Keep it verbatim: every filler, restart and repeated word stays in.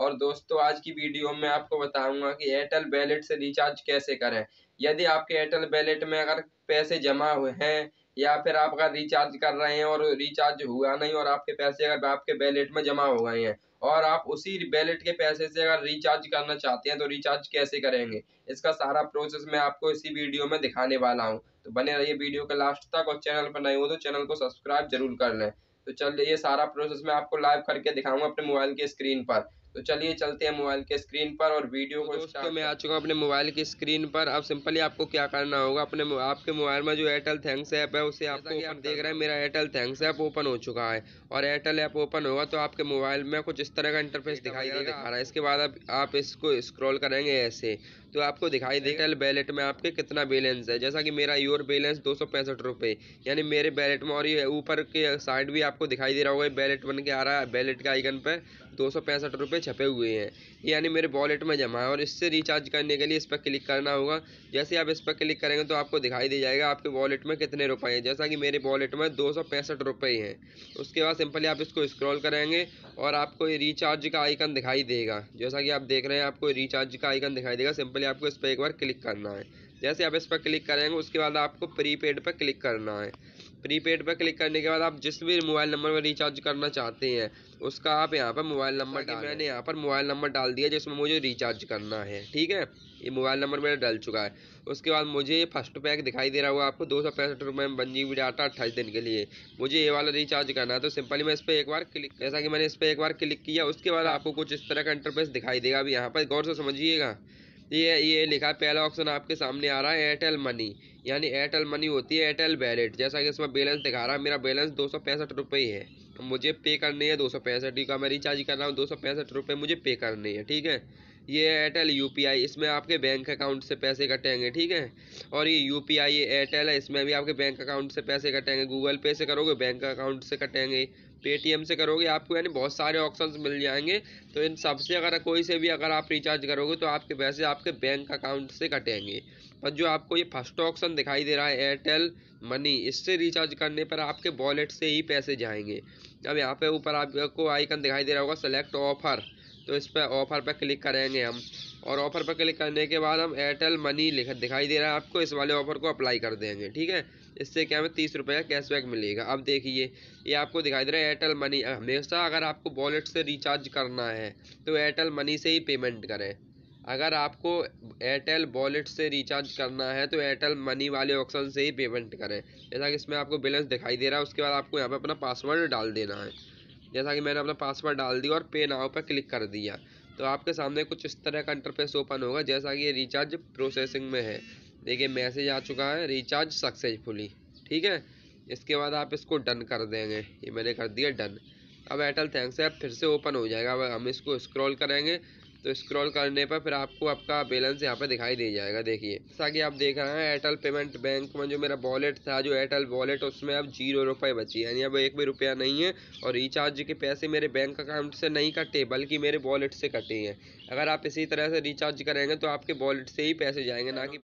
और दोस्तों आज की वीडियो में आपको बताऊंगा कि एयरटेल वॉलेट से रिचार्ज कैसे करें। यदि आपके एयरटेल वॉलेट में अगर पैसे जमा हुए हैं या फिर आप अगर रिचार्ज कर रहे हैं और रिचार्ज हुआ नहीं और आपके पैसे अगर आपके वॉलेट में जमा हो गए हैं और आप उसी वॉलेट के पैसे से अगर रिचार्ज करना चाहते हैं तो रिचार्ज कैसे करेंगे, इसका सारा प्रोसेस मैं आपको इसी वीडियो में दिखाने वाला हूं। तो बने रहिए वीडियो के लास्ट तक और चैनल पर नए हो तो चैनल को सब्सक्राइब जरूर कर लें। तो चलिए ये सारा प्रोसेस मैं आपको लाइव करके दिखाऊंगा अपने मोबाइल के स्क्रीन पर। तो चलिए चलते हैं मोबाइल के स्क्रीन पर और वीडियो को। दोस्तों मैं आ चुका हूं अपने मोबाइल की स्क्रीन पर। अब सिंपली आपको क्या करना होगा, अपने आपके मोबाइल में जो एयरटेल थैंक्स ऐप है उसे आपको ओपन, देख रहे हैं मेरा एयरटेल थैंक्स ऐप ओपन हो चुका है और एयरटेल ऐप ओपन होगा तो आपके मोबाइल में कुछ इस तरह का इंटरफेस दिखाई दिखा रहा है। इसके बाद अब आप इसको स्क्रॉल करेंगे ऐसे तो आपको दिखाई देगा एयरटेल वॉलेट में आपके कितना बैलेंस है। जैसा कि मेरा योर बैलेंस दो सौ पैंसठ रुपये यानी मेरे वॉलेट में, और ये ऊपर के साइड भी आपको दिखाई दे रहा होगा वॉलेट बन के आ रहा है, वॉलेट के आइकन पर दो सौ पैंसठ रुपये छपे हुए हैं यानी मेरे वॉलेट में जमा है। और इससे रिचार्ज करने के लिए इस पर क्लिक करना होगा। जैसे आप इस पर क्लिक करेंगे तो आपको दिखाई दे जाएगा आपके वॉलेट में कितने रुपए हैं। जैसा कि मेरे वॉलेट में दो सौ पैंसठ रुपये हैं। उसके बाद सिंपली आप इसको स्क्रॉल करेंगे और आपको ये रिचार्ज का आइकन दिखाई देगा। जैसा कि आप देख रहे हैं आपको रिचार्ज का आइकन दिखाई देगा। सिंपली आपको इस पर एक बार क्लिक करना है। जैसे आप इस पर क्लिक करेंगे उसके बाद आपको प्रीपेड पर क्लिक करना है। प्रीपेड पर क्लिक करने के बाद आप जिस भी मोबाइल नंबर पर रिचार्ज करना चाहते हैं उसका आप यहाँ पर मोबाइल नंबर डाल, मैंने यहाँ पर मोबाइल नंबर डाल दिया जिसमें मुझे रिचार्ज करना है। ठीक है, ये मोबाइल नंबर मेरा डल चुका है। उसके बाद मुझे ये फर्स्ट पैक दिखाई दे रहा होगा आपको दो सौ पैंसठ रुपये में वन जी बी डाटा अट्ठाईस दिन के लिए। मुझे ये वाला रिचार्ज करना है तो सिंपली मैं इस पर एक बार क्लिक, जैसा कि मैंने इस पर एक बार क्लिक किया उसके बाद आपको कुछ इस तरह का इंटरफेस दिखाई देगा। अभी यहाँ पर गौर से समझिएगा, ये ये लिखा है पहला ऑप्शन आपके सामने आ रहा है एयरटेल मनी, यानी एयरटेल मनी होती है एयरटेल वॉलेट। जैसा कि इसमें बैलेंस दिखा रहा है मेरा बैलेंस दो सौ पैंसठ रुपये ही है। तो मुझे पे करनी है दो सौ पैंसठ का, मैं रिचार्ज कर रहा हूँ दो सौ पैंसठ रुपये मुझे पे करनी है। ठीक है, ये एयरटेल यूपीआई, इसमें आपके बैंक अकाउंट से पैसे कटेंगे। ठीक है, और ये यूपीआई एयरटेल है, इसमें भी आपके बैंक अकाउंट से पैसे कटेंगे। गूगल पे से करोगे बैंक अकाउंट से कटेंगे, पेटीएम से करोगे आपको, यानी बहुत सारे ऑप्शंस मिल जाएंगे। तो इन सबसे अगर कोई से भी अगर आप रिचार्ज करोगे तो आपके पैसे आपके बैंक अकाउंट से कटेंगे। पर जो आपको ये फर्स्ट ऑप्शन दिखाई दे रहा है एयरटेल मनी, इससे रिचार्ज करने पर आपके वॉलेट से ही पैसे जाएंगे। अब यहाँ पे ऊपर आपको आइकन दिखाई दे रहा होगा सेलेक्ट ऑफर, तो इस पर ऑफर पर क्लिक करेंगे हम और ऑफर पर क्लिक करने के बाद हम एयरटेल मनी लिखा दिखाई दे रहा है आपको, इस वाले ऑफर को अप्लाई कर देंगे। ठीक है, इससे क्या हमें तीस रुपये का कैशबैक मिलेगा। अब देखिए ये आपको दिखाई दे रहा है एयरटेल मनी। हमेशा अगर आपको वॉलेट से रिचार्ज करना है तो एयरटेल मनी से ही पेमेंट करें। अगर आपको एयरटेल वॉलेट से रिचार्ज करना है तो एयरटेल मनी वाले ऑप्शन से ही पेमेंट करें। जैसा कि इसमें आपको बैलेंस दिखाई दे रहा है उसके बाद आपको यहाँ पे अपना पासवर्ड डाल देना है। जैसा कि मैंने अपना पासवर्ड डाल दिया और पे नाउ पर क्लिक कर दिया तो आपके सामने कुछ इस तरह का इंटरफेस ओपन होगा। जैसा कि ये रिचार्ज प्रोसेसिंग में है, देखिए मैसेज आ चुका है रिचार्ज सक्सेसफुली। ठीक है, इसके बाद आप इसको डन कर देंगे, ये मैंने कर दिया डन। अब एयरटेल थैंक्स ऐप फिर से ओपन हो जाएगा। अब हम इसको स्क्रॉल करेंगे तो स्क्रॉल करने पर फिर आपको आपका बैलेंस यहाँ पे दिखाई दे जाएगा। देखिए जैसा कि आप देख रहे हैं एयरटेल पेमेंट बैंक में जो मेरा वॉलेट था, जो एयरटेल वॉलेट, उसमें अब जीरो रुपये बची, यानी अब एक भी रुपया नहीं है और रिचार्ज के पैसे मेरे बैंक अकाउंट से नहीं कटे बल्कि मेरे वॉलेट से कटे हैं। अगर आप इसी तरह से रिचार्ज करेंगे तो आपके वॉलेट से ही पैसे जाएंगे, ना कि